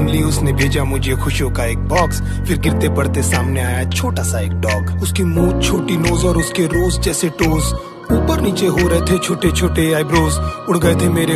Randomly उसने भेजा मुझे खुशियों का एक बॉक्स। फिर गिरते पड़ते सामने आया छोटा सा एक डॉग। उसकी मुंह, छोटी नोज और उसके रोज जैसे टोज, ऊपर नीचे हो रहे थे छोटे छोटे आईब्रोज। उड़ गए थे मेरे